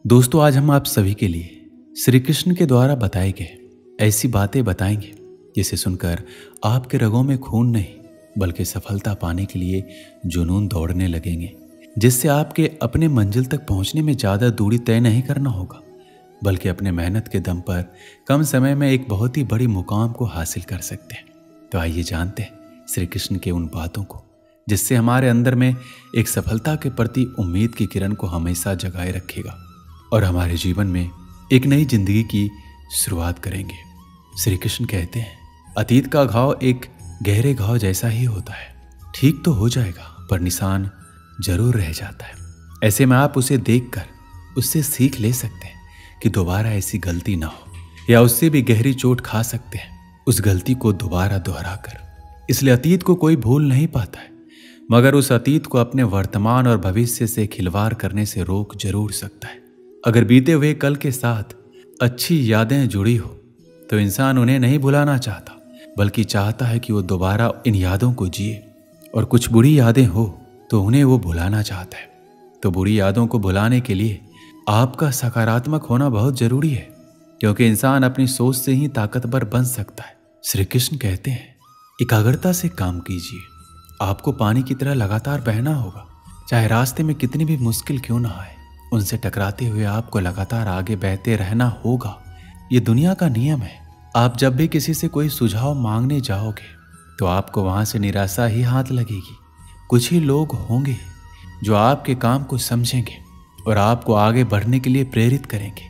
दोस्तों, आज हम आप सभी के लिए श्री कृष्ण के द्वारा बताए गए ऐसी बातें बताएंगे जिसे सुनकर आपके रगों में खून नहीं बल्कि सफलता पाने के लिए जुनून दौड़ने लगेंगे, जिससे आपके अपने मंजिल तक पहुंचने में ज़्यादा दूरी तय नहीं करना होगा बल्कि अपने मेहनत के दम पर कम समय में एक बहुत ही बड़ी मुकाम को हासिल कर सकते हैं। तो आइए जानते हैं श्री कृष्ण के उन बातों को जिससे हमारे अंदर में एक सफलता के प्रति उम्मीद की किरण को हमेशा जगाए रखेगा और हमारे जीवन में एक नई जिंदगी की शुरुआत करेंगे। श्री कृष्ण कहते हैं, अतीत का घाव एक गहरे घाव जैसा ही होता है, ठीक तो हो जाएगा पर निशान जरूर रह जाता है। ऐसे में आप उसे देखकर उससे सीख ले सकते हैं कि दोबारा ऐसी गलती ना हो, या उससे भी गहरी चोट खा सकते हैं उस गलती को दोबारा दोहरा कर। इसलिए अतीत को कोई भूल नहीं पाता है, मगर उस अतीत को अपने वर्तमान और भविष्य से खिलवाड़ करने से रोक जरूर सकता है। अगर बीते हुए कल के साथ अच्छी यादें जुड़ी हो तो इंसान उन्हें नहीं भुलाना चाहता बल्कि चाहता है कि वो दोबारा इन यादों को जिए, और कुछ बुरी यादें हो तो उन्हें वो भुलाना चाहता है। तो बुरी यादों को भुलाने के लिए आपका सकारात्मक होना बहुत जरूरी है, क्योंकि इंसान अपनी सोच से ही ताकतवर बन सकता है। श्री कृष्ण कहते हैं, एकाग्रता से काम कीजिए। आपको पानी की तरह लगातार बहना होगा, चाहे रास्ते में कितनी भी मुश्किल क्यों ना आए। उनसे टकराते हुए आपको लगातार आगे बहते रहना होगा। ये दुनिया का नियम है। आप जब भी किसी से कोई सुझाव मांगने जाओगे तो आपको वहां से निराशा ही हाथ लगेगी। कुछ ही लोग होंगे जो आपके काम को समझेंगे और आपको आगे बढ़ने के लिए प्रेरित करेंगे।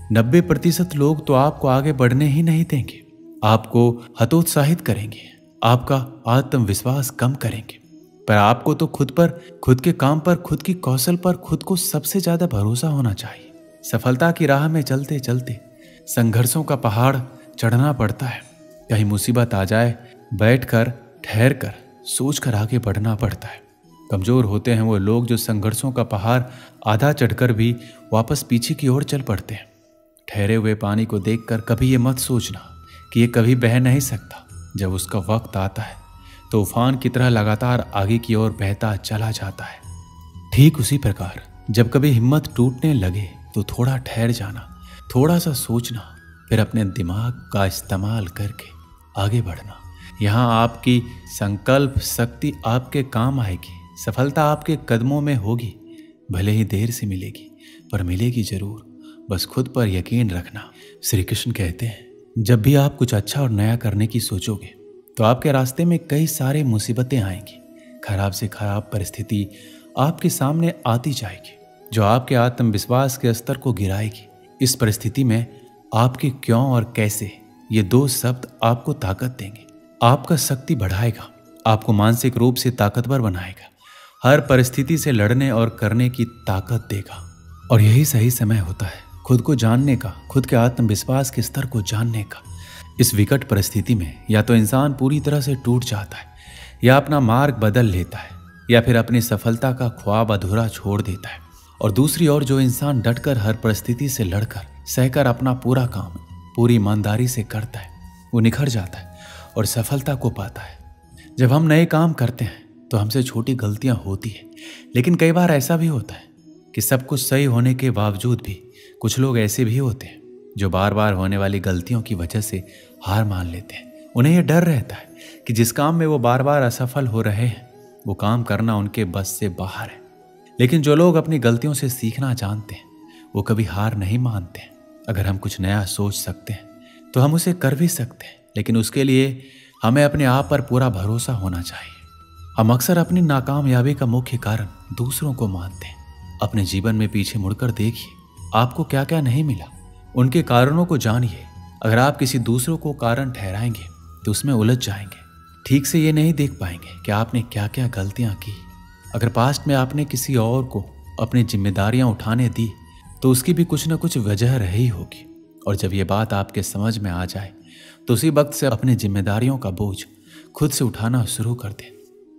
90% लोग तो आपको आगे बढ़ने ही नहीं देंगे, आपको हतोत्साहित करेंगे, आपका आत्मविश्वास कम करेंगे। पर आपको तो खुद पर, खुद के काम पर, खुद की कौशल पर खुद को सबसे ज्यादा भरोसा होना चाहिए। सफलता की राह में चलते चलते संघर्षों का पहाड़ चढ़ना पड़ता है। कहीं मुसीबत आ जाए, बैठकर, ठहर कर, सोच कर आगे बढ़ना पड़ता है। कमजोर होते हैं वो लोग जो संघर्षों का पहाड़ आधा चढ़कर भी वापस पीछे की ओर चल पड़ते हैं। ठहरे हुए पानी को देखकर कभी ये मत सोचना कि ये कभी बह नहीं सकता। जब उसका वक्त आता है तो उफान की तरह लगातार आगे की ओर बहता चला जाता है। ठीक उसी प्रकार जब कभी हिम्मत टूटने लगे तो थोड़ा ठहर जाना, थोड़ा सा सोचना, फिर अपने दिमाग का इस्तेमाल करके आगे बढ़ना। यहाँ आपकी संकल्प शक्ति आपके काम आएगी। सफलता आपके कदमों में होगी, भले ही देर से मिलेगी पर मिलेगी जरूर। बस खुद पर यकीन रखना। श्री कृष्ण कहते हैं, जब भी आप कुछ अच्छा और नया करने की सोचोगे तो आपके रास्ते में कई सारे मुसीबतें आएंगी। खराब से खराब परिस्थिति आपके सामने आती जाएगी जो आपके आत्मविश्वास के स्तर को गिराएगी। इस परिस्थिति में आपके क्यों और कैसे, ये 2 शब्द आपको ताकत देंगे, आपका शक्ति बढ़ाएगा, आपको मानसिक रूप से ताकतवर बनाएगा, हर परिस्थिति से लड़ने और करने की ताकत देगा। और यही सही समय होता है खुद को जानने का, खुद के आत्मविश्वास के स्तर को जानने का। इस विकट परिस्थिति में या तो इंसान पूरी तरह से टूट जाता है, या अपना मार्ग बदल लेता है, या फिर अपनी सफलता का ख्वाब अधूरा छोड़ देता है। और दूसरी ओर जो इंसान डटकर हर परिस्थिति से लड़कर सहकर अपना पूरा काम पूरी ईमानदारी से करता है, वो निखर जाता है और सफलता को पाता है। जब हम नए काम करते हैं तो हमसे छोटी गलतियां होती है, लेकिन कई बार ऐसा भी होता है कि सब कुछ सही होने के बावजूद भी कुछ लोग ऐसे भी होते हैं जो बार बार होने वाली गलतियों की वजह से हार मान लेते हैं। उन्हें यह डर रहता है कि जिस काम में वो बार बार असफल हो रहे हैं वो काम करना उनके बस से बाहर है। लेकिन जो लोग अपनी गलतियों से सीखना जानते हैं वो कभी हार नहीं मानते हैं। अगर हम कुछ नया सोच सकते हैं तो हम उसे कर भी सकते हैं, लेकिन उसके लिए हमें अपने आप पर पूरा भरोसा होना चाहिए। हम अक्सर अपनी नाकामयाबी का मुख्य कारण दूसरों को मानते हैं। अपने जीवन में पीछे मुड़कर देखिए, आपको क्या क्या नहीं मिला, उनके कारणों को जानिए। अगर आप किसी दूसरों को कारण ठहराएंगे तो उसमें उलझ जाएंगे, ठीक से ये नहीं देख पाएंगे कि आपने क्या क्या गलतियां की। अगर पास्ट में आपने किसी और को अपनी जिम्मेदारियां उठाने दी तो उसकी भी कुछ ना कुछ वजह रही होगी। और जब ये बात आपके समझ में आ जाए तो उसी वक्त से अपनी जिम्मेदारियों का बोझ खुद से उठाना शुरू कर दें।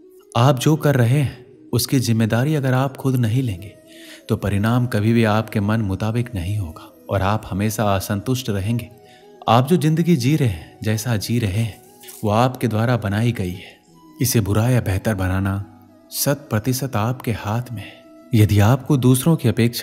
आप जो कर रहे हैं उसकी जिम्मेदारी अगर आप खुद नहीं लेंगे तो परिणाम कभी भी आपके मन मुताबिक नहीं होगा और आप हमेशा असंतुष्ट रहेंगे। आप जो जिंदगी जी रहे हैं, जैसा जी रहे हैं, वो आपके द्वारा बनाई गई है। इसे बुरा या बेहतर बनाना 100% आपके हाथ में है। यदि आपको दूसरों की अपेक्षा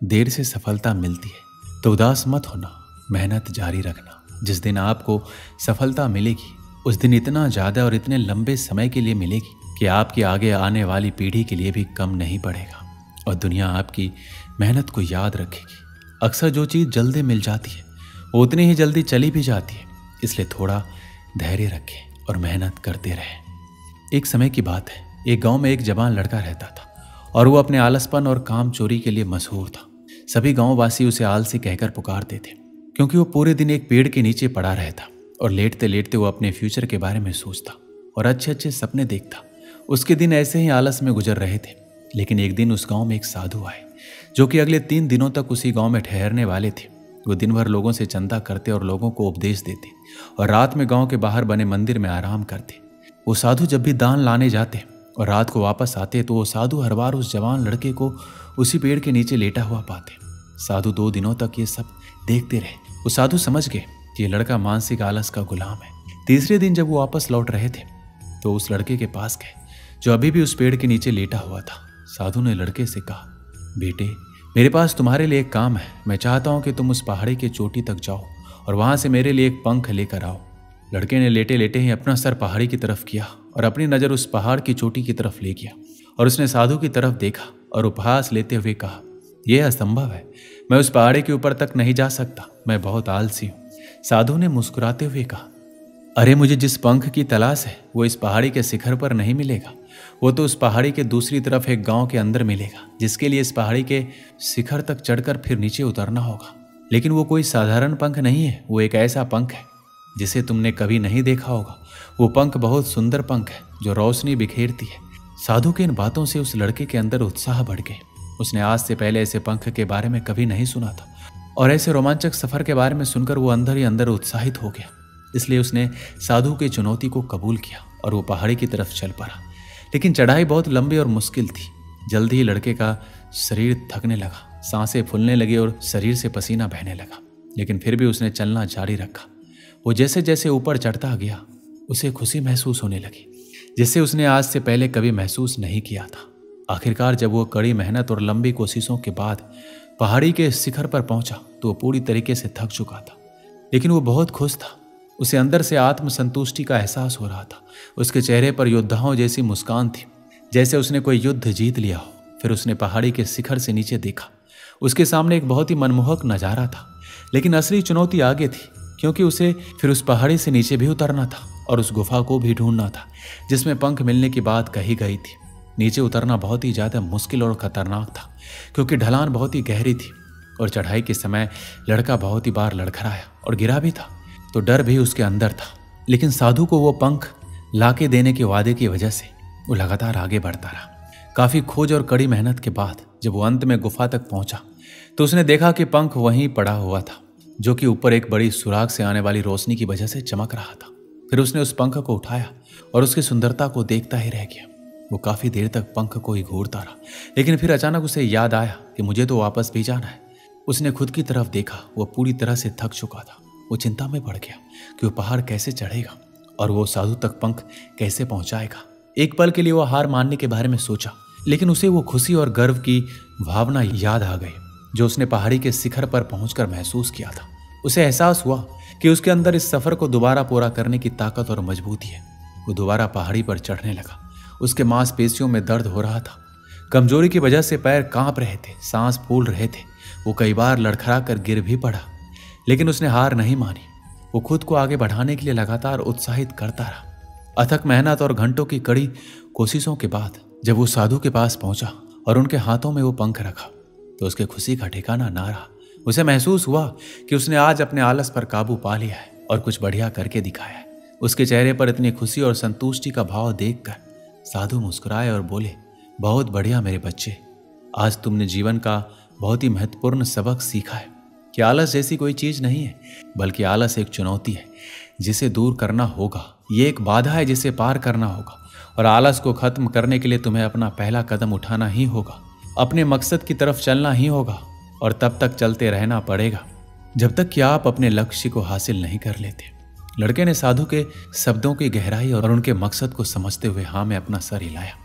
देर से सफलता मिलती है तो उदास मत होना, मेहनत जारी रखना। जिस दिन आपको सफलता मिलेगी उस दिन इतना ज़्यादा और इतने लंबे समय के लिए मिलेगी कि आपकी आगे आने वाली पीढ़ी के लिए भी कम नहीं पड़ेगा और दुनिया आपकी मेहनत को याद रखेगी। अक्सर जो चीज़ जल्दी मिल जाती है वो उतनी ही जल्दी चली भी जाती है, इसलिए थोड़ा धैर्य रखें और मेहनत करते रहें। एक समय की बात है, एक गांव में एक जवान लड़का रहता था और वो अपने आलसपन और काम चोरी के लिए मशहूर था। सभी गांववासी उसे आलसी कहकर पुकारते थे क्योंकि वो पूरे दिन एक पेड़ के नीचे पड़ा रहता और लेटते लेटते वो अपने फ्यूचर के बारे में सोचता और अच्छे अच्छे सपने देखता। उसके दिन ऐसे ही आलस में गुजर रहे थे, लेकिन एक दिन उस गांव में एक साधु आए जो कि अगले 3 दिनों तक उसी गांव में ठहरने वाले थे। वो दिन भर लोगों से चंदा करते और लोगों को उपदेश देते और रात में गांव के बाहर बने मंदिर में आराम करते। वो साधु जब भी दान लाने जाते और रात को वापस आते तो वो साधु हर बार उस जवान लड़के को उसी पेड़ के नीचे लेटा हुआ पाते। साधु 2 दिनों तक ये सब देखते रहे। वो साधु समझ गए कि ये लड़का मानसिक आलस का गुलाम है। तीसरे दिन जब वो वापस लौट रहे थे तो उस लड़के के पास गए जो अभी भी उस पेड़ के नीचे लेटा हुआ था। साधु ने लड़के से कहा, बेटे मेरे पास तुम्हारे लिए एक काम है। मैं चाहता हूं कि तुम उस पहाड़ी की चोटी तक जाओ और वहां से मेरे लिए एक पंख लेकर आओ। लड़के ने लेटे लेटे ही अपना सर पहाड़ी की तरफ किया और अपनी नज़र उस पहाड़ की चोटी की तरफ ले गया और उसने साधु की तरफ देखा और उपहास लेते हुए कहा, यह असंभव है, मैं उस पहाड़ी के ऊपर तक नहीं जा सकता, मैं बहुत आलसी हूँ। साधु ने मुस्कुराते हुए कहा, अरे मुझे जिस पंख की तलाश है वो इस पहाड़ी के शिखर पर नहीं मिलेगा, वो तो उस पहाड़ी के दूसरी तरफ एक गांव के अंदर मिलेगा, जिसके लिए इस पहाड़ी के शिखर तक चढ़कर फिर नीचे उतरना होगा। लेकिन वो कोई साधारण पंख नहीं है, वो एक ऐसा पंख है जिसे तुमने कभी नहीं देखा होगा। वो पंख बहुत सुंदर पंख है जो रोशनी बिखेरती है। साधु के इन बातों से उस लड़के के अंदर उत्साह बढ़ गए। उसने आज से पहले ऐसे पंख के बारे में कभी नहीं सुना था और ऐसे रोमांचक सफर के बारे में सुनकर वो अंदर ही अंदर उत्साहित हो गया। इसलिए उसने साधु की चुनौती को कबूल किया और वो पहाड़ी की तरफ चल पड़ा। लेकिन चढ़ाई बहुत लंबी और मुश्किल थी। जल्दी ही लड़के का शरीर थकने लगा, सांसें फूलने लगी और शरीर से पसीना बहने लगा, लेकिन फिर भी उसने चलना जारी रखा। वो जैसे जैसे ऊपर चढ़ता गया उसे खुशी महसूस होने लगी, जिसे उसने आज से पहले कभी महसूस नहीं किया था। आखिरकार जब वो कड़ी मेहनत और लंबी कोशिशों के बाद पहाड़ी के शिखर पर पहुंचा तो वो पूरी तरीके से थक चुका था, लेकिन वो बहुत खुश था। उसे अंदर से आत्मसंतुष्टि का एहसास हो रहा था। उसके चेहरे पर योद्धाओं जैसी मुस्कान थी, जैसे उसने कोई युद्ध जीत लिया हो। फिर उसने पहाड़ी के शिखर से नीचे देखा। उसके सामने एक बहुत ही मनमोहक नजारा था, लेकिन असली चुनौती आगे थी, क्योंकि उसे फिर उस पहाड़ी से नीचे भी उतरना था और उस गुफा को भी ढूंढना था जिसमें पंख मिलने की बात कही गई थी। नीचे उतरना बहुत ही ज्यादा मुश्किल और खतरनाक था, क्योंकि ढलान बहुत ही गहरी थी और चढ़ाई के समय लड़का बहुत ही बार लड़खड़ाया और गिरा भी था, तो डर भी उसके अंदर था। लेकिन साधु को वो पंख लाके देने के वादे की वजह से वो लगातार आगे बढ़ता रहा। काफी खोज और कड़ी मेहनत के बाद जब वो अंत में गुफा तक पहुंचा तो उसने देखा कि पंख वहीं पड़ा हुआ था, जो कि ऊपर एक बड़ी सुराग से आने वाली रोशनी की वजह से चमक रहा था। फिर उसने उस पंख को उठाया और उसकी सुंदरता को देखता ही रह गया। वो काफी देर तक पंख को ही घूरता रहा, लेकिन फिर अचानक उसे याद आया कि मुझे तो वापस भी जाना है। उसने खुद की तरफ देखा, वो पूरी तरह से थक चुका था। वो चिंता में पड़ गया कि वो पहाड़ कैसे चढ़ेगा और वो साधु तक पंख कैसे पहुंचाएगा। एक पल के लिए वो हार मानने के बारे में सोचा, लेकिन उसे वो खुशी और गर्व की भावना याद आ गई जो उसने पहाड़ी के शिखर पर पहुंचकर महसूस किया था। उसे एहसास हुआ कि उसके अंदर इस सफर को दोबारा पूरा करने की ताकत और मजबूती है। वो दोबारा पहाड़ी पर चढ़ने लगा। उसके मांसपेशियों में दर्द हो रहा था, कमजोरी की वजह से पैर कांप रहे थे, सांस फूल रहे थे। वो कई बार लड़खड़ा कर गिर भी पड़ा, लेकिन उसने हार नहीं मानी। वो खुद को आगे बढ़ाने के लिए लगातार उत्साहित करता रहा। अथक मेहनत और घंटों की कड़ी कोशिशों के बाद जब वो साधु के पास पहुंचा और उनके हाथों में वो पंख रखा तो उसके खुशी का ठिकाना ना रहा। उसे महसूस हुआ कि उसने आज अपने आलस पर काबू पा लिया है और कुछ बढ़िया करके दिखाया है। उसके चेहरे पर इतनी खुशी और संतुष्टि का भाव देखकर साधु मुस्कुराए और बोले, बहुत बढ़िया मेरे बच्चे, आज तुमने जीवन का बहुत ही महत्वपूर्ण सबक सीखा है कि आलस जैसी कोई चीज नहीं है, बल्कि आलस एक चुनौती है जिसे दूर करना होगा। ये एक बाधा है जिसे पार करना होगा और आलस को खत्म करने के लिए तुम्हें अपना पहला कदम उठाना ही होगा, अपने मकसद की तरफ चलना ही होगा और तब तक चलते रहना पड़ेगा जब तक कि आप अपने लक्ष्य को हासिल नहीं कर लेते। लड़के ने साधु के शब्दों की गहराई और उनके मकसद को समझते हुए हाँ में अपना सर हिलाया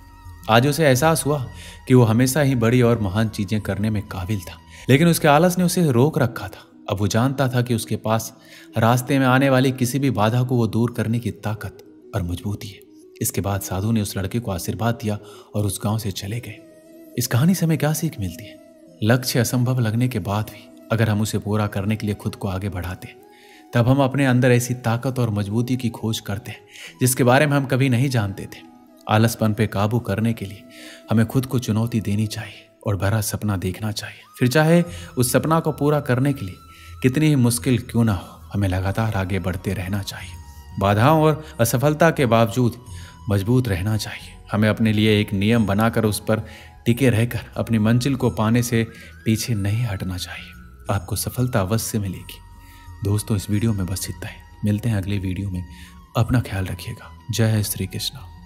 आज उसे एहसास हुआ कि वो हमेशा ही बड़ी और महान चीजें करने में काबिल था, लेकिन उसके आलस ने उसे रोक रखा था। अब वो जानता था कि उसके पास रास्ते में आने वाली किसी भी बाधा को वो दूर करने की ताकत और मजबूती है। इसके बाद साधु ने उस लड़के को आशीर्वाद दिया और उस गांव से चले गए। इस कहानी से हमें क्या सीख मिलती है? लक्ष्य असंभव लगने के बाद भी अगर हम उसे पूरा करने के लिए खुद को आगे बढ़ाते हैं, तब हम अपने अंदर ऐसी ताकत और मजबूती की खोज करते हैं जिसके बारे में हम कभी नहीं जानते थे। आलसपन पे काबू करने के लिए हमें खुद को चुनौती देनी चाहिए और बड़ा सपना देखना चाहिए। फिर चाहे उस सपना को पूरा करने के लिए कितनी ही मुश्किल क्यों ना हो, हमें लगातार आगे बढ़ते रहना चाहिए। बाधाओं और असफलता के बावजूद मजबूत रहना चाहिए। हमें अपने लिए एक नियम बनाकर उस पर टिके रहकर अपनी मंजिल को पाने से पीछे नहीं हटना चाहिए। आपको सफलता अवश्य मिलेगी। दोस्तों, इस वीडियो में बस इतना ही। मिलते हैं अगले वीडियो में। अपना ख्याल रखिएगा। जय श्री कृष्ण।